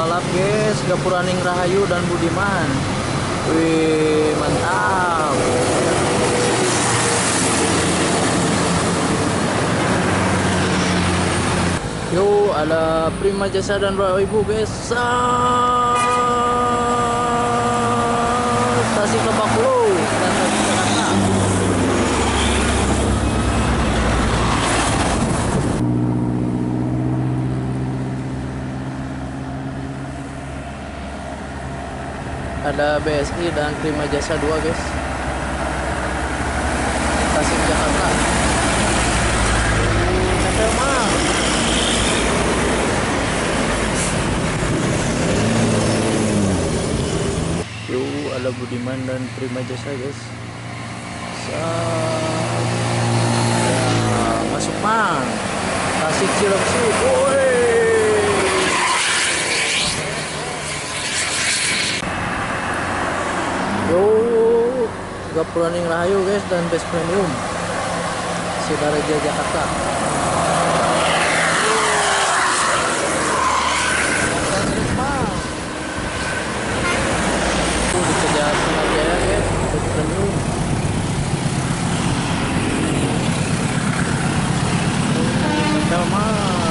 pembalap guys, Gapuraning Rahayu dan Budiman. Wih, mantap. Yo, ada Prima Jasa dan Roy Ibu guys. Tasik Lebak Bulus dan Tasik Jakarta. Ada BSI dan Prima Jasa 2 guys. Tasik Jakarta. Nempel mah. Yo, ada Budiman dan Prima Jasa guys. Ya, masuk mang. Tasik Cilengsi. Woi. Yo, Gapuraning Rahayu guys dan Best Premium Sidaraja Jakarta. Dikejar Sinarjaya guys, Best Premium. Sama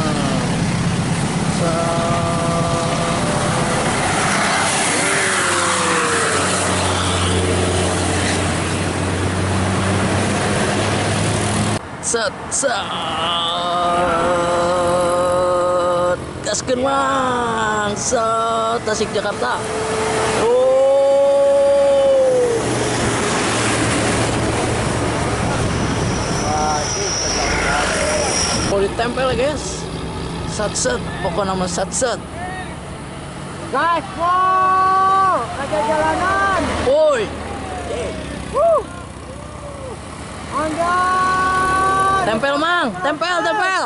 set gaskeun mang set Tasik Jakarta. Oh, ditempel guys. Set pokoknya nama set Guys, wow, ada jalanan. Woi. Anjay. Tempel mang, tempel.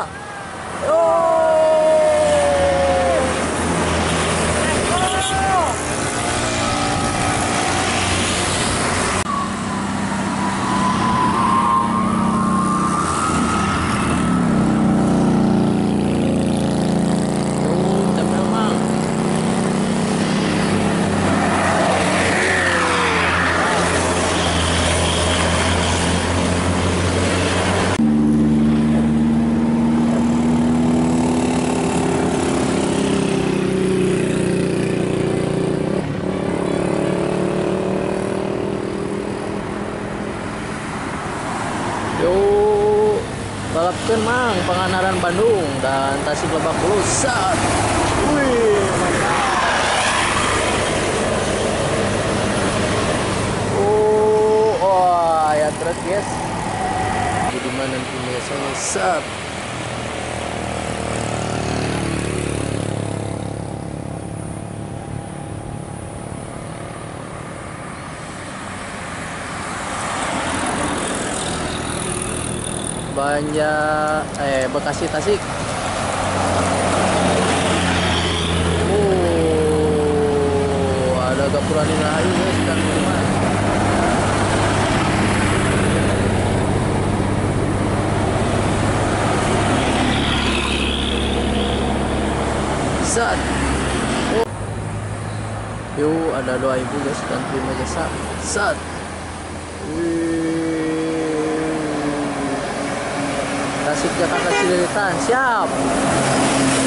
Tempel mang. Yo, balapkeun mang Pangandaran Bandung dan Tasik Lebak Bulus. Sat. Wih, mantap. Oh, ya terus guys. Budiman dan Prima Jasa. Sat. Bekasi Tasik. Oh, ada Gapuraning Rahayu guys dan Budiman. Sat. Oh. Yo, ada Roy Ibu guys dan Prima Jasa. Sat. Tasik Jakarta Cililitan, siap.